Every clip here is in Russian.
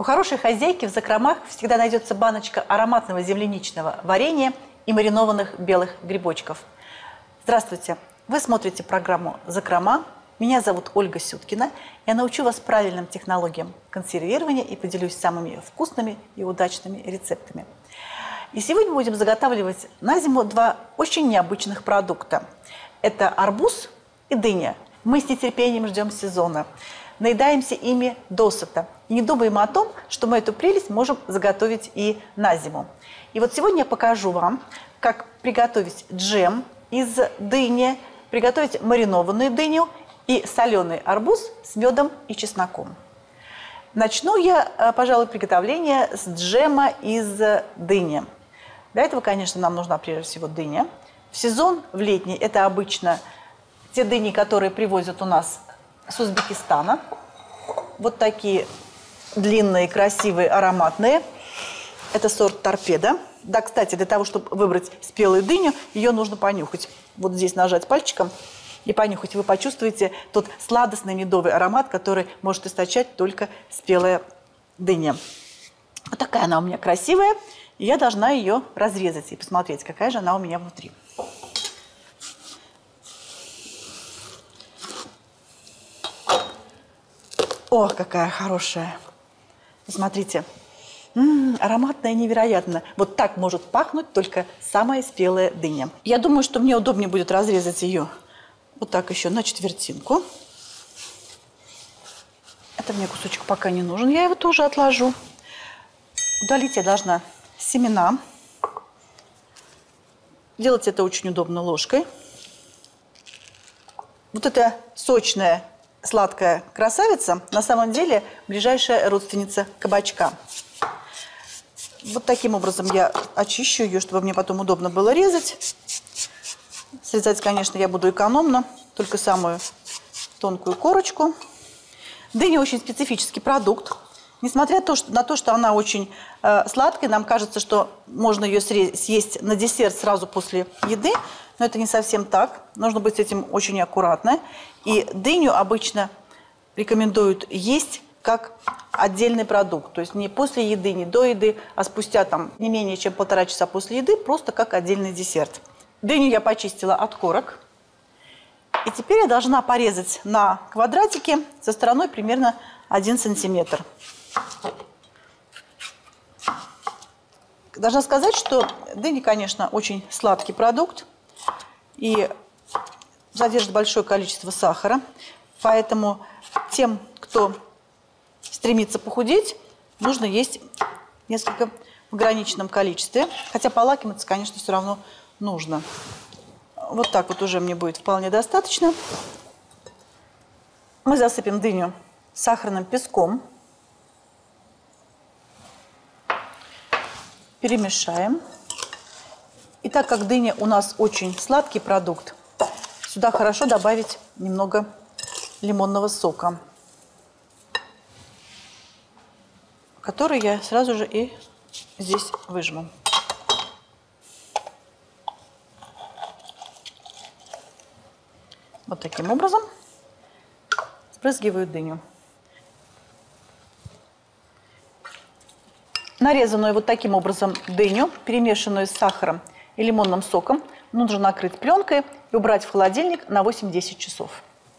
У хорошей хозяйки в закромах всегда найдется баночка ароматного земляничного варенья и маринованных белых грибочков. Здравствуйте! Вы смотрите программу «Закрома». Меня зовут Ольга Сюткина. Я научу вас правильным технологиям консервирования и поделюсь самыми вкусными и удачными рецептами. И сегодня будем заготавливать на зиму два очень необычных продукта. Это арбуз и дыня. Мы с нетерпением ждем сезона. Наедаемся ими досыта. И не думаем о том, что мы эту прелесть можем заготовить и на зиму. И вот сегодня я покажу вам, как приготовить джем из дыни, приготовить маринованную дыню и соленый арбуз с медом и чесноком. Начну я, пожалуй, приготовление с джема из дыни. Для этого, конечно, нам нужна прежде всего дыня. В сезон, в летний, это обычно те дыни, которые привозят у нас с Узбекистана. Вот такие длинные, красивые, ароматные. Это сорт торпеда. Да, кстати, для того, чтобы выбрать спелую дыню, ее нужно понюхать. Вот здесь нажать пальчиком и понюхать. Вы почувствуете тот сладостный медовый аромат, который может источать только спелая дыня. Вот такая она у меня красивая. И я должна ее разрезать и посмотреть, какая же она у меня внутри. О, какая хорошая. Посмотрите. Ароматная невероятно. Вот так может пахнуть только самая спелая дыня. Я думаю, что мне удобнее будет разрезать ее вот так еще на четвертинку. Это мне кусочек пока не нужен. Я его тоже отложу. Удалить я должна семена. Делать это очень удобно ложкой. Вот эта сочная, сладкая красавица на самом деле ближайшая родственница кабачка. Вот таким образом я очищу ее, чтобы мне потом удобно было резать. Срезать, конечно, я буду экономно, только самую тонкую корочку. Дыня очень специфический продукт. Несмотря на то, что она очень сладкая, нам кажется, что можно ее съесть на десерт сразу после еды, но это не совсем так. Нужно быть с этим очень аккуратно. И дыню обычно рекомендуют есть как отдельный продукт. То есть не после еды, не до еды, а спустя не менее чем 1,5 часа после еды, просто как отдельный десерт. Дыню я почистила от корок. И теперь я должна порезать на квадратики со стороной примерно 1 сантиметр. Должна сказать, что дыня, конечно, очень сладкий продукт и содержит большое количество сахара. Поэтому тем, кто стремится похудеть, нужно есть несколько в ограниченном количестве. Хотя полакомиться, конечно, все равно нужно. Вот так вот уже мне будет вполне достаточно. Мы засыпем дыню сахарным песком. Перемешаем. И так как дыня у нас очень сладкий продукт, сюда хорошо добавить немного лимонного сока, который я сразу же и здесь выжму. Вот таким образом спрыскиваю дыню. Нарезанную вот таким образом дыню, перемешанную с сахаром и лимонным соком, нужно накрыть пленкой и убрать в холодильник на 8-10 часов.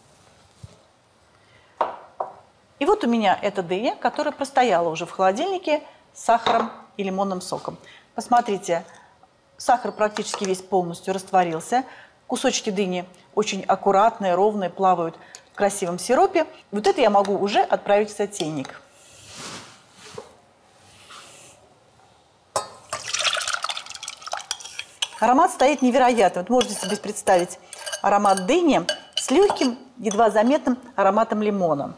И вот у меня эта дыня, которая простояла уже в холодильнике с сахаром и лимонным соком. Посмотрите, сахар практически весь полностью растворился. Кусочки дыни очень аккуратные, ровные, плавают в красивом сиропе. Вот это я могу уже отправить в сотейник. Аромат стоит невероятный. Вот можете себе представить аромат дыни с легким, едва заметным ароматом лимона.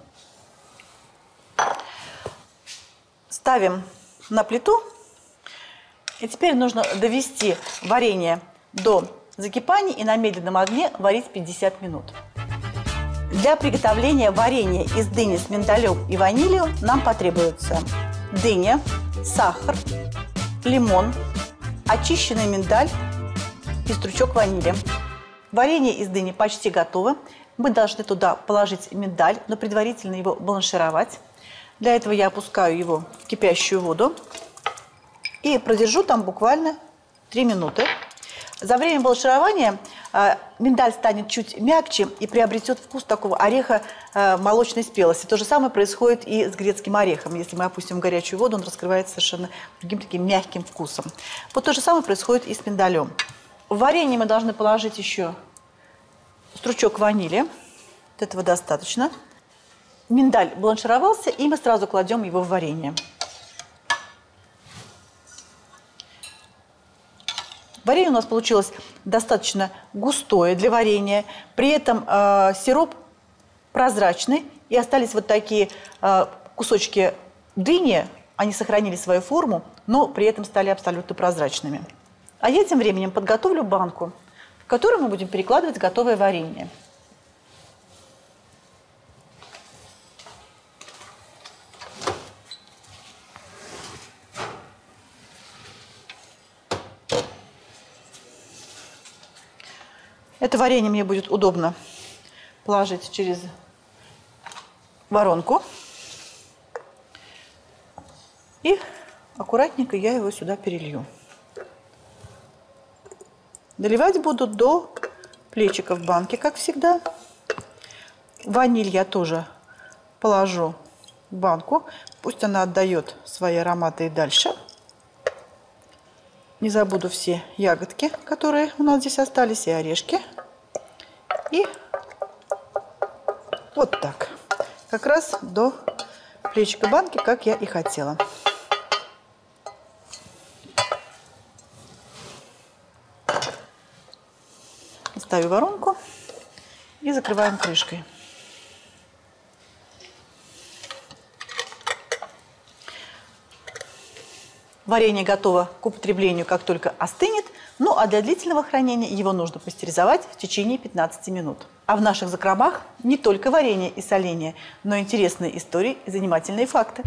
Ставим на плиту. И теперь нужно довести варенье до закипания и на медленном огне варить 50 минут. Для приготовления варенья из дыни с миндалем и ванилью нам потребуется дыня, сахар, лимон, очищенный миндаль и стручок ванили. Варенье из дыни почти готово. Мы должны туда положить миндаль, но предварительно его бланшировать. Для этого я опускаю его в кипящую воду и продержу там буквально 3 минуты. За время бланширования миндаль станет чуть мягче и приобретет вкус такого ореха молочной спелости. То же самое происходит и с грецким орехом. Если мы опустим в горячую воду, он раскрывается совершенно другим таким мягким вкусом. Вот то же самое происходит и с миндалем. В варенье мы должны положить еще стручок ванили. Вот этого достаточно. Миндаль бланшировался, и мы сразу кладем его в варенье. Варенье у нас получилось достаточно густое для варенья. При этом сироп прозрачный. И остались вот такие кусочки дыни. Они сохранили свою форму, но при этом стали абсолютно прозрачными. А я тем временем подготовлю банку, в которую мы будем перекладывать готовое варенье. Это варенье мне будет удобно положить через воронку. И аккуратненько я его сюда перелью. Доливать буду до плечиков банки, как всегда. Ваниль я тоже положу в банку. Пусть она отдает свои ароматы и дальше. Не забуду все ягодки, которые у нас здесь остались, и орешки. И вот так. Как раз до плечика банки, как я и хотела. Ставлю воронку и закрываем крышкой. Варенье готово к употреблению, как только остынет. Ну, а для длительного хранения его нужно пастеризовать в течение 15 минут. А в наших закромах не только варенье и соленье, но и интересные истории и занимательные факты.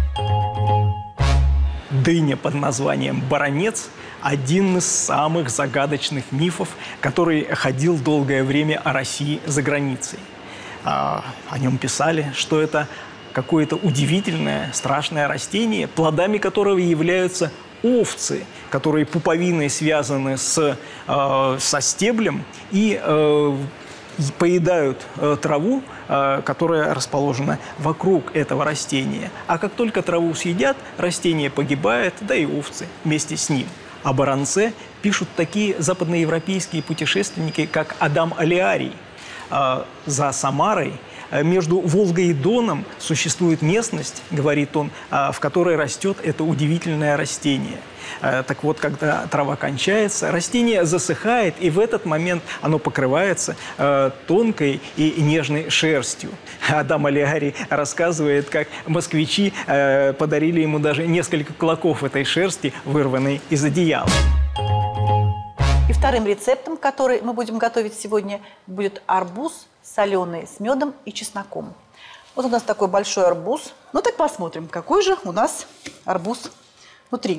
Дыня под названием баронец – один из самых загадочных мифов, который ходил долгое время о России за границей. О нем писали, что это какое-то удивительное, страшное растение, плодами которого являются овцы, которые пуповиной связаны со стеблем и поедают траву, которая расположена вокруг этого растения. А как только траву съедят, растение погибает, да и овцы вместе с ним. О баронце пишут такие западноевропейские путешественники, как Адам Алиарий. За Самарой, между Волгой и Доном, существует местность, говорит он, в которой растет это удивительное растение. Так вот, когда трава кончается, растение засыхает, и в этот момент оно покрывается тонкой и нежной шерстью. Адам Алиарий рассказывает, как москвичи подарили ему даже несколько клоков этой шерсти, вырванной из одеяла. И вторым рецептом, который мы будем готовить сегодня, будет арбуз соленый с медом и чесноком. Вот у нас такой большой арбуз. Ну так посмотрим, какой же у нас арбуз внутри.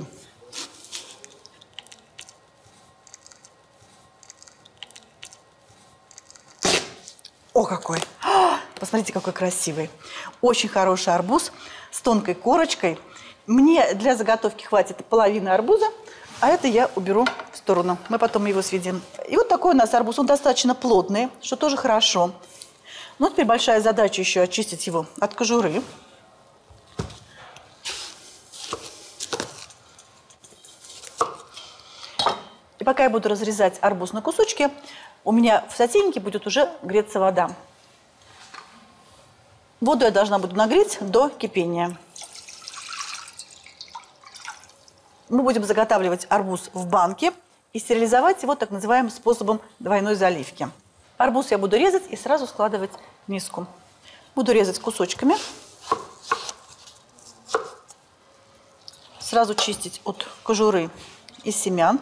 О, какой! Посмотрите, какой красивый. Очень хороший арбуз с тонкой корочкой. Мне для заготовки хватит половины арбуза, а это я уберу в сторону. Мы потом его съедим. И вот такой у нас арбуз. Он достаточно плотный, что тоже хорошо. Ну, теперь большая задача еще очистить его от кожуры. И пока я буду разрезать арбуз на кусочки, у меня в сотейнике будет уже греться вода. Воду я должна буду нагреть до кипения. Мы будем заготавливать арбуз в банке и стерилизовать его так называемым способом двойной заливки. Арбуз я буду резать и сразу складывать в миску. Буду резать кусочками. Сразу чистить от кожуры и семян.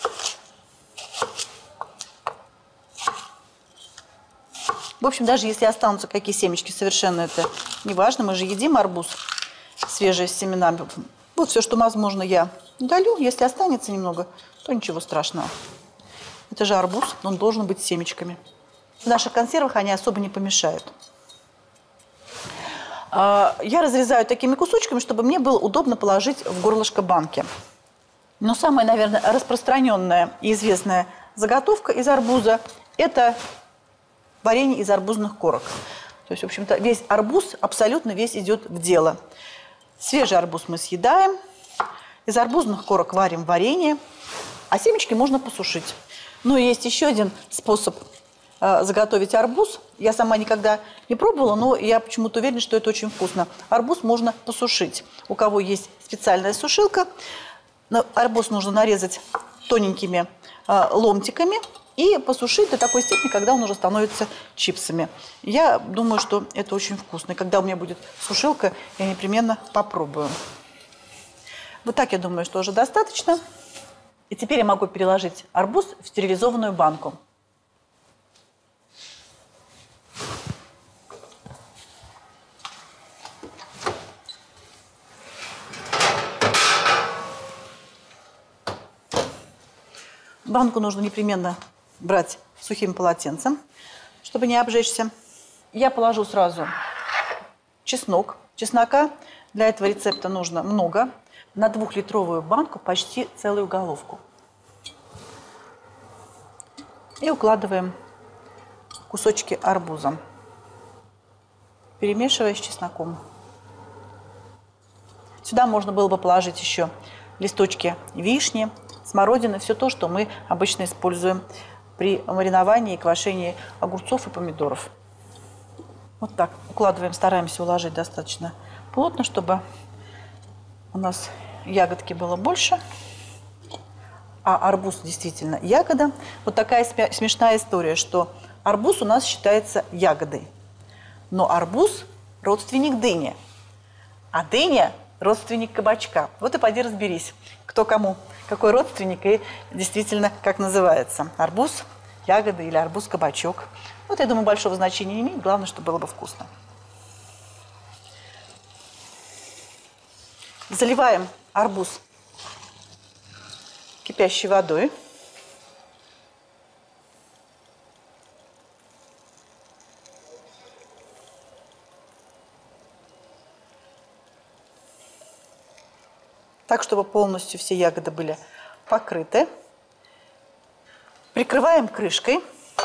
В общем, даже если останутся какие семечки, совершенно это не важно. Мы же едим арбуз свежий с семенами. Вот все, что возможно, я удалю. Если останется немного, то ничего страшного. Это же арбуз, он должен быть с семечками. В наших консервах они особо не помешают. Я разрезаю такими кусочками, чтобы мне было удобно положить в горлышко банки. Но самая, наверное, распространенная и известная заготовка из арбуза – это варенье из арбузных корок. То есть, в общем-то, весь арбуз, абсолютно весь идет в дело. Свежий арбуз мы съедаем, из арбузных корок варим варенье, а семечки можно посушить. Ну и есть еще один способ заготовить арбуз. Я сама никогда не пробовала, но я почему-то уверена, что это очень вкусно. Арбуз можно посушить. У кого есть специальная сушилка, арбуз нужно нарезать тоненькими ломтиками и посушить до такой степени, когда он уже становится чипсами. Я думаю, что это очень вкусно. И когда у меня будет сушилка, я непременно попробую. Вот так, я думаю, что уже достаточно. И теперь я могу переложить арбуз в стерилизованную банку. Банку нужно непременно брать сухим полотенцем, чтобы не обжечься. Я положу сразу чеснок. Чеснока для этого рецепта нужно много. На 2-литровую банку почти целую головку. И укладываем кусочки арбуза, перемешивая с чесноком. Сюда можно было бы положить еще листочки вишни, смородины, все то, что мы обычно используем при мариновании и квашении огурцов и помидоров. Вот так укладываем, стараемся уложить достаточно плотно, чтобы у нас ягодки было больше. А арбуз действительно ягода. Вот такая смешная история, что арбуз у нас считается ягодой. Но арбуз – родственник дыни, а дыня – родственник кабачка. Вот и поди разберись, кто кому, какой родственник и действительно как называется. Арбуз, ягода или арбуз-кабачок. Вот, я думаю, большого значения не имеет. Главное, чтобы было бы вкусно. Заливаем арбуз кипящей водой. Так, чтобы полностью все ягоды были покрыты. Прикрываем крышкой.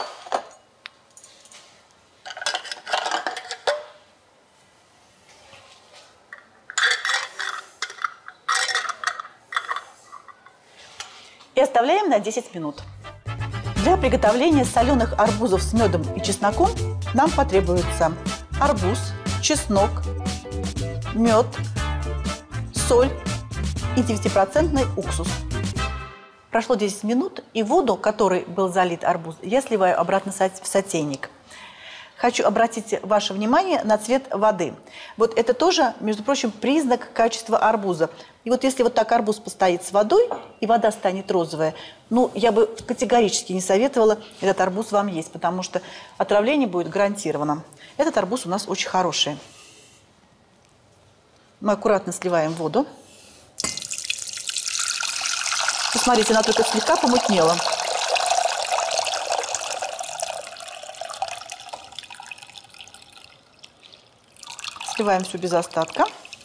И оставляем на 10 минут. Для приготовления соленых арбузов с медом и чесноком нам потребуется арбуз, чеснок, мед, соль и 9% уксус. Прошло 10 минут, и воду, которой был залит арбуз, я сливаю обратно в сотейник. Хочу обратить ваше внимание на цвет воды. Вот это тоже, между прочим, признак качества арбуза. И вот если вот так арбуз постоит с водой, и вода станет розовая, ну, я бы категорически не советовала этот арбуз вам есть, потому что отравление будет гарантировано. Этот арбуз у нас очень хороший. Мы аккуратно сливаем воду. Посмотрите, она только слегка помутнела. Сливаем все без остатка.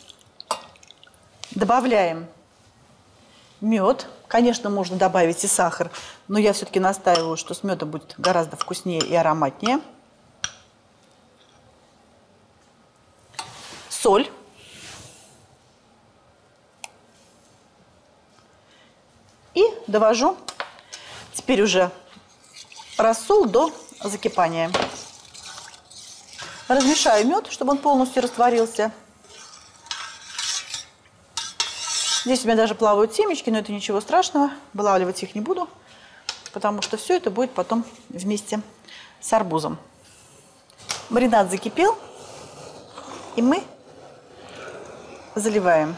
Добавляем мед. Конечно, можно добавить и сахар, но я все-таки настаиваю, что с медом будет гораздо вкуснее и ароматнее. Соль. И довожу теперь уже рассол до закипания. Размешаю мед, чтобы он полностью растворился. Здесь у меня даже плавают семечки, но это ничего страшного. Вылавливать их не буду, потому что все это будет потом вместе с арбузом. Маринад закипел, и мы заливаем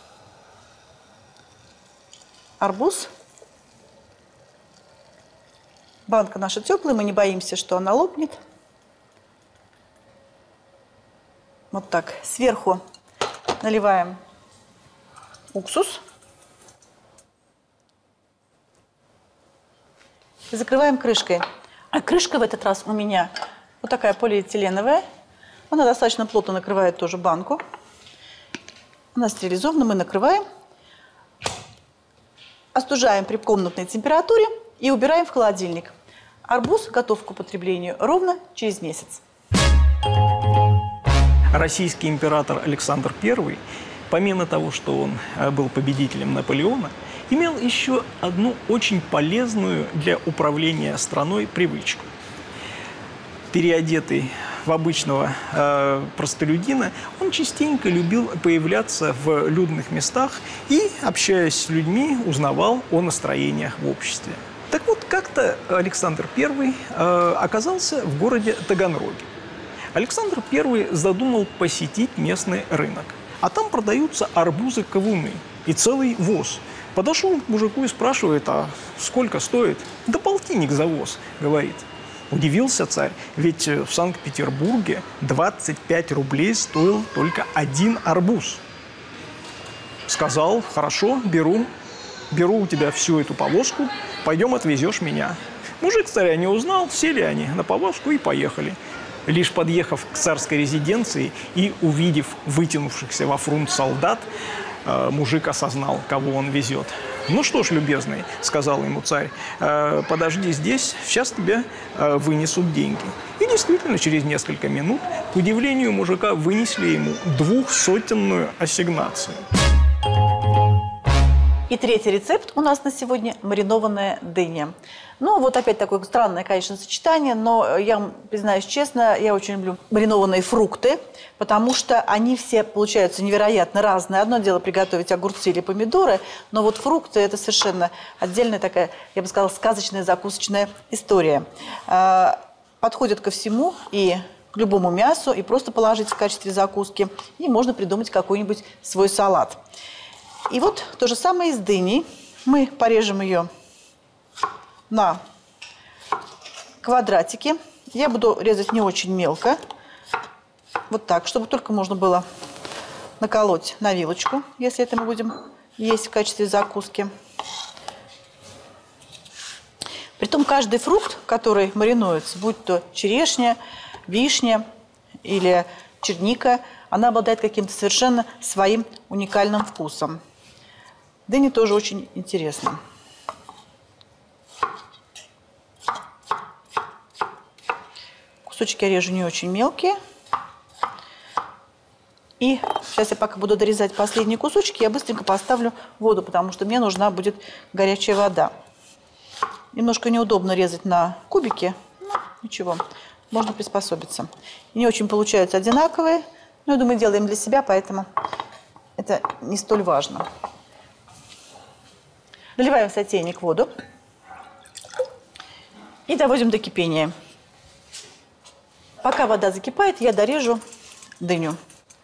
арбуз. Банка наша теплая, мы не боимся, что она лопнет. Вот так. Сверху наливаем уксус. И закрываем крышкой. А крышка в этот раз у меня вот такая полиэтиленовая. Она достаточно плотно накрывает тоже банку. Она стерилизована, мы накрываем, остужаем при комнатной температуре и убираем в холодильник. Арбуз готов к употреблению ровно через месяц. Российский император Александр I, помимо того, что он был победителем Наполеона, имел еще одну очень полезную для управления страной привычку. Переодетый в обычного простолюдина, он частенько любил появляться в людных местах и, общаясь с людьми, узнавал о настроениях в обществе. Так вот, как-то Александр I оказался в городе Таганроге. Александр I задумал посетить местный рынок. А там продаются арбузы-кавуны и целый воз. Подошел к мужику и спрашивает, а сколько стоит? Да полтинник за воз, говорит. Удивился царь, ведь в Санкт-Петербурге 25 рублей стоил только один арбуз. Сказал, хорошо, беру у тебя всю эту повозку, пойдем отвезешь меня. Мужик царя не узнал, сели они на повозку и поехали. Лишь подъехав к царской резиденции и увидев вытянувшихся во фрунт солдат, мужик осознал, кого он везет. «Ну что ж, любезный, — сказал ему царь, — подожди здесь, сейчас тебе вынесут деньги». И действительно, через несколько минут, к удивлению мужика, вынесли ему 200-сотенную ассигнацию. И третий рецепт у нас на сегодня – маринованная дыня. Ну, вот опять такое странное, конечно, сочетание, но я вам признаюсь честно, я очень люблю маринованные фрукты, потому что они все получаются невероятно разные. Одно дело приготовить огурцы или помидоры, но вот фрукты – это совершенно отдельная такая, я бы сказала, сказочная закусочная история. Подходят ко всему и к любому мясу, и просто положить в качестве закуски, и можно придумать какой-нибудь свой салат. И вот то же самое и с дыней. Мы порежем ее на квадратики. Я буду резать не очень мелко. Вот так, чтобы только можно было наколоть на вилочку, если это мы будем есть в качестве закуски. Притом каждый фрукт, который маринуется, будь то черешня, вишня или черника, она обладает каким-то совершенно своим уникальным вкусом. Дыня тоже очень интересна. Кусочки я режу не очень мелкие. И сейчас я пока буду дорезать последние кусочки, я быстренько поставлю воду, потому что мне нужна будет горячая вода. Немножко неудобно резать на кубики, но ничего, можно приспособиться. И не очень получаются одинаковые, но я думаю, делаем для себя, поэтому это не столь важно. Наливаем в сотейник воду и доводим до кипения. Пока вода закипает, я дорежу дыню.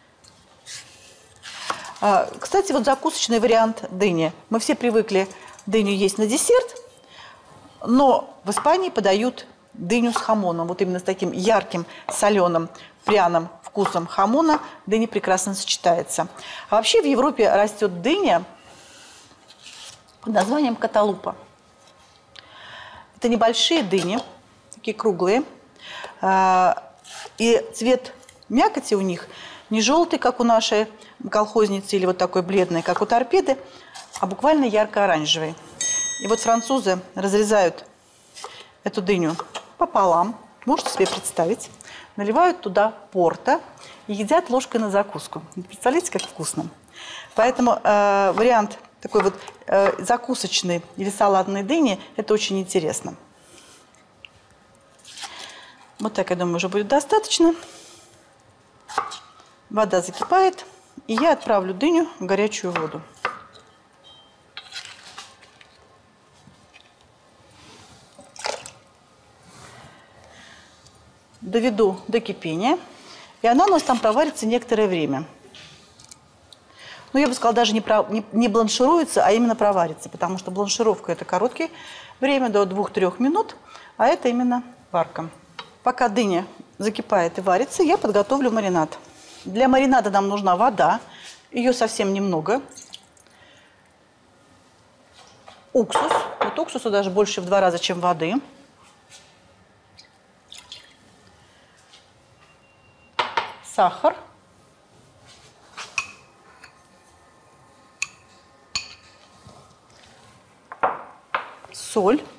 Кстати, вот закусочный вариант дыни. Мы все привыкли дыню есть на десерт, но в Испании подают дыню с хамоном. Вот именно с таким ярким, соленым, пряным вкусом хамона дыня прекрасно сочетается. А вообще в Европе растет дыня под названием каталупа. Это небольшие дыни, такие круглые. И цвет мякоти у них не желтый, как у нашей колхозницы, или вот такой бледный, как у торпеды, а буквально ярко-оранжевый. И вот французы разрезают эту дыню пополам, можете себе представить, наливают туда порто и едят ложкой на закуску. Представляете, как вкусно? Поэтому вариант такой вот закусочной или салатной дыни – это очень интересно. Вот так, я думаю, уже будет достаточно. Вода закипает, и я отправлю дыню в горячую воду. Доведу до кипения, и она у нас там проварится некоторое время. Ну, я бы сказала, даже не бланшируется, а именно проварится, потому что бланшировка – это короткое время, до 2-3 минут, а это именно варка. Пока дыня закипает и варится, я подготовлю маринад. Для маринада нам нужна вода, ее совсем немного. Уксус, вот уксуса даже больше в 2 раза, чем воды. сахар, соль.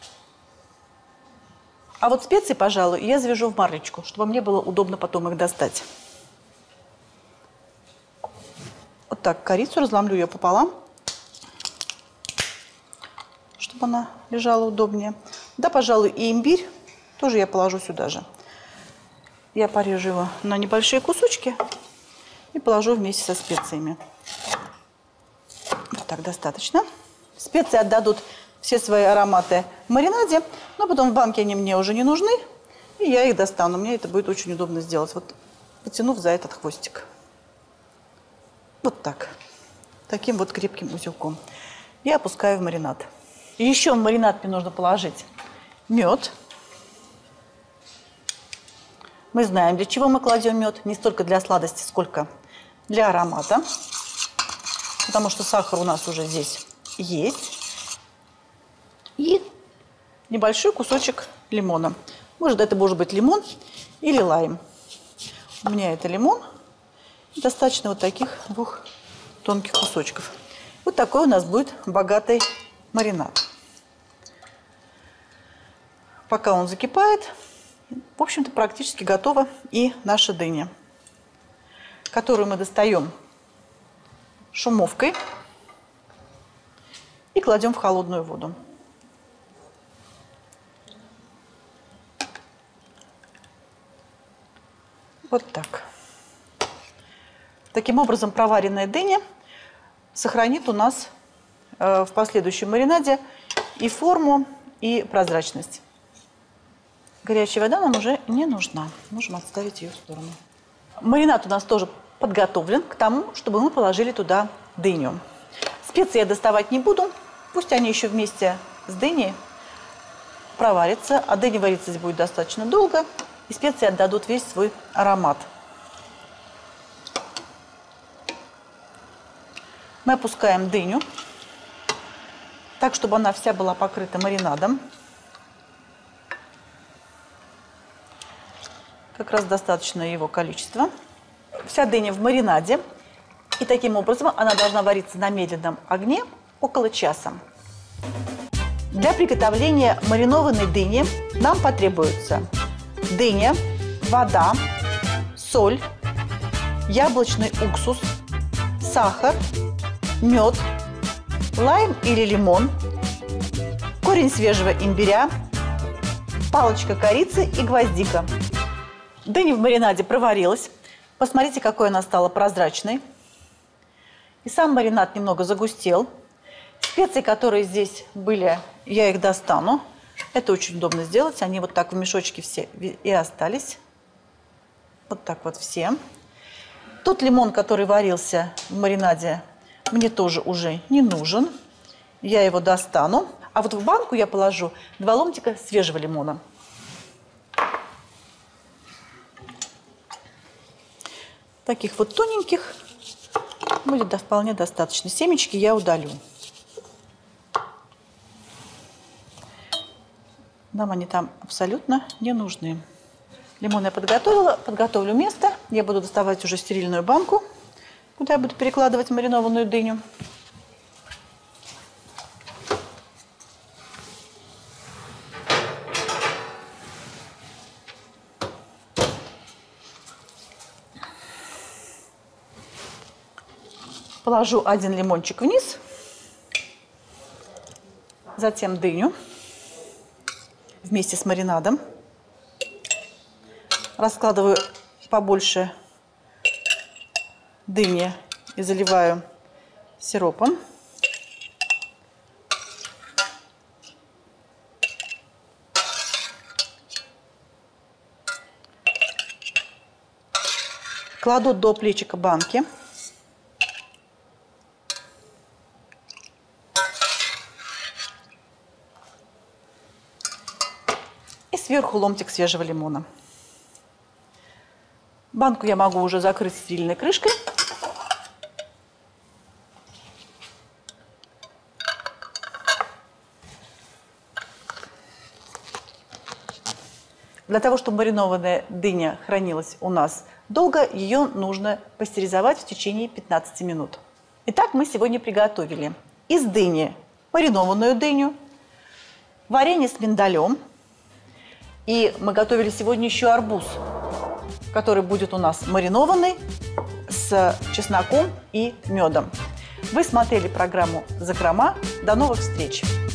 А вот специи, пожалуй, я завяжу в марлечку, чтобы мне было удобно потом их достать. Вот так корицу разломлю ее пополам, чтобы она лежала удобнее. Да, пожалуй, и имбирь тоже я положу сюда же. Я порежу его на небольшие кусочки и положу вместе со специями. Вот так достаточно. Специи отдадут все свои ароматы в маринаде, но потом в банке они мне уже не нужны, и я их достану. Мне это будет очень удобно сделать, вот потянув за этот хвостик. Вот так. Таким вот крепким узелком. И опускаю в маринад. Еще в маринад мне нужно положить мед. Мы знаем, для чего мы кладем мед. Не столько для сладости, сколько для аромата. Потому что сахар у нас уже здесь есть. И небольшой кусочек лимона. Это может быть лимон или лайм. У меня это лимон. Достаточно вот таких 2 тонких кусочков. Вот такой у нас будет богатый маринад. Пока он закипает, в общем-то, практически готова и наша дыня, которую мы достаем шумовкой и кладем в холодную воду. Вот так. Таким образом, проваренная дыня сохранит у нас в последующем маринаде и форму, и прозрачность. Горячая вода нам уже не нужна. Можем отставить ее в сторону. Маринад у нас тоже подготовлен к тому, чтобы мы положили туда дыню. Специи я доставать не буду. Пусть они еще вместе с дыней проварятся. А дыня вариться здесь будет достаточно долго. И специи отдадут весь свой аромат. Мы опускаем дыню так, чтобы она вся была покрыта маринадом. Как раз достаточно его количества. Вся дыня в маринаде. И таким образом она должна вариться на медленном огне около часа. Для приготовления маринованной дыни нам потребуется дыня, вода, соль, яблочный уксус, сахар, мед, лайм или лимон, корень свежего имбиря, палочка корицы и гвоздика. Дыня в маринаде проварилась. Посмотрите, какой она стала прозрачной. И сам маринад немного загустел. Специи, которые здесь были, я их достану. Это очень удобно сделать. Они вот так в мешочке все и остались. Вот так вот все. Тот лимон, который варился в маринаде, мне тоже уже не нужен. Я его достану. А вот в банку я положу 2 ломтика свежего лимона. Таких вот тоненьких будет вполне достаточно. Семечки я удалю. Нам они там абсолютно не нужны. Лимон я подготовила. Подготовлю место. Я буду доставать уже стерильную банку, куда я буду перекладывать маринованную дыню. Положу 1 лимончик вниз, затем дыню вместе с маринадом. Раскладываю побольше дыни и заливаю сиропом. Кладу до плечика банки. И сверху ломтик свежего лимона. Банку я могу уже закрыть стерильной крышкой. Для того, чтобы маринованная дыня хранилась у нас долго, ее нужно пастеризовать в течение 15 минут. Итак, мы сегодня приготовили из дыни маринованную дыню, варенье с миндалем. И мы готовили сегодня еще арбуз, который будет у нас маринованный с чесноком и медом. Вы смотрели программу «Закрома». До новых встреч!